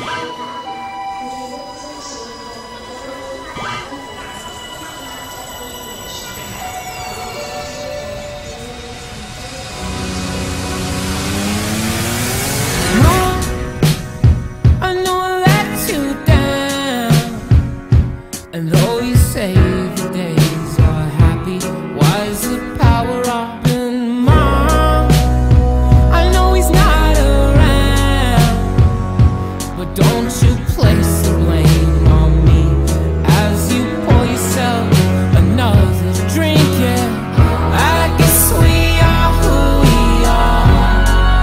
And though you say your days are happy, why is the power up in Mom? I know he's not around, but don't you place the blame on me as you pour yourself another drink. Yeah, I guess we are who we are.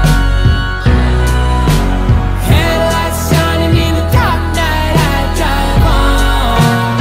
Headlights shining in the dark night, I drive on.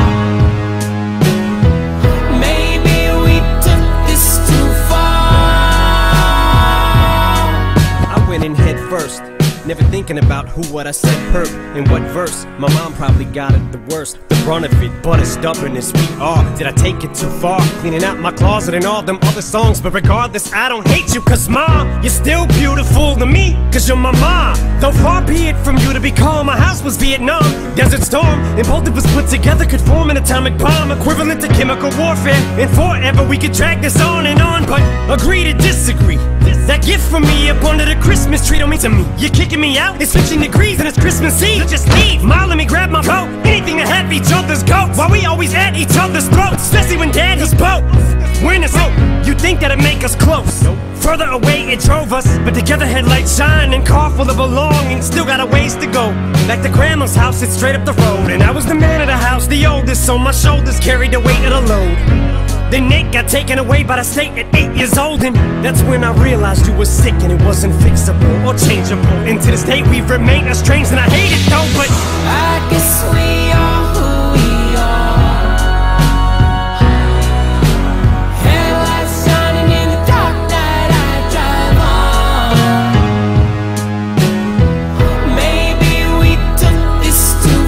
Head first, never thinking about who, what I said hurt in what verse. My mom probably got it the worst, the brunt of it, but as stubborn as we are. Did I take it too far, cleaning out my closet and all them other songs? But regardless, I don't hate you, cause Mom, you're still beautiful to me, cause you're my mom. Though far be it from you to be calm, my house was Vietnam, Desert Storm, and both of us put together could form an atomic bomb, equivalent to chemical warfare. And forever we could drag this on and on, but agree to disagree. That gift from me up under the Christmas tree don't mean to me. You're kicking me out, it's 15 degrees and it's Christmas Eve. So just leave, Ma, let me grab my coat. Anything to have each other's goats, while we always at each other's throats, especially when Daddy's boat. We're in this hope, you think that'd make us close. Further away it drove us, but together headlights shine and car full of belongings, still got a ways to go. Back to Grandma's house, it's straight up the road, and I was the man of the house, the oldest, so my shoulders carried the weight of the load. Then Nate got taken away by the state at 8 years old, and that's when I realized you were sick and it wasn't fixable or changeable. And to this day we've remained estranged, and I hate it though, but I guess we are who we are. Headlights shining in the dark night, I drive on. Maybe we took this too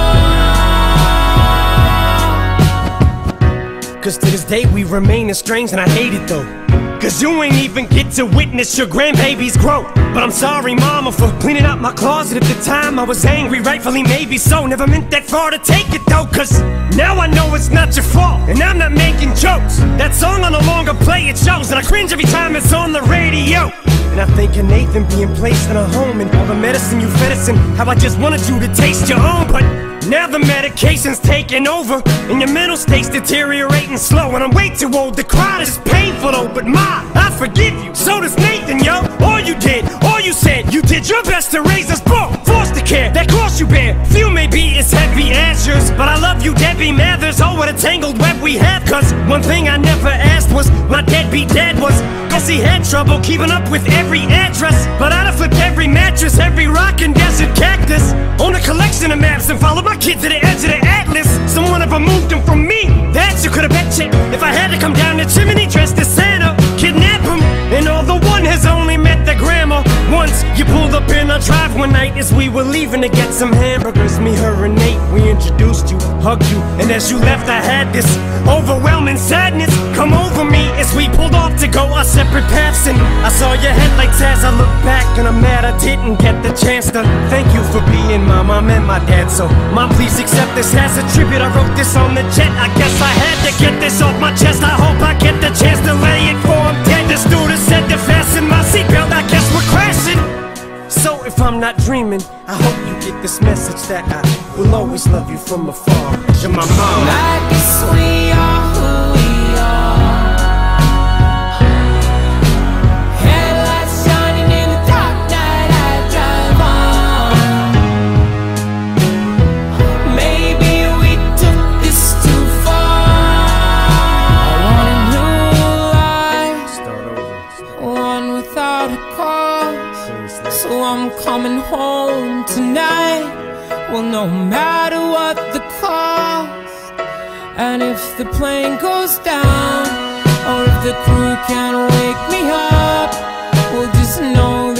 far, cause to this day we remain estranged, and I hate it though. Cause you ain't even get to witness your grandbabies grow. But I'm sorry, Mama, for cleaning out my closet at the time. I was angry, rightfully maybe so. Never meant that far to take it though, cause now I know it's not your fault, and I'm not making jokes. That song I no longer play, it shows, and I cringe every time it's on the radio. And I think of Nathan being placed in a home, and all the medicine you fed us, and how I just wanted you to taste your own. But now the medication's taking over, and your mental state's deteriorating slow, and I'm way too old to cry, this is painful though. But Ma, I forgive you, so does Nathan, yo. All you did, all you said, you did your best to raise us both. Foster care, that cross you bear, few may be as heavy as yours, but I love you, Debbie Mathers. Oh, what a tangled web we have, cause one thing I never asked was my deadbeat dad was. Guess he had trouble keeping up with every address, but I'd have flipped every mattress, every rock and desert cactus, own a collection of maps and followed my kid to the edge of the atlas. Someone ever moved him from me, that you could've bet you. If I had to come down the chimney dressed as Santa, kidnap him, and although one has only met the grandma once, you pulled up in our drive one night as we were leaving to get some hamburgers. Me, her, and Nate, we introduced you, hugged you, and as you left I had this overwhelming sadness come over me as we pulled off to go our separate paths. And I saw your headlights as I looked back, and I'm mad I didn't get the chance to thank you for being my mom and my dad. So Mom, please accept this as a tribute. I wrote this on the jet, I guess I had to get this off my chest. I hope I get the chance to lay it for him dead. The stewardess said to fasten my seatbelt, I guess we're crashing. So if I'm not dreaming, I hope you get this message that I will always love you from afar. You're my mom. I guess we are who we are. Headlights shining in the dark night, I drive on. Maybe we took this too far. I want a new life, one without a cause. So I'm coming home tonight, well, no matter what the cost. And if the plane goes down, or if the crew can't wake me up, well, just know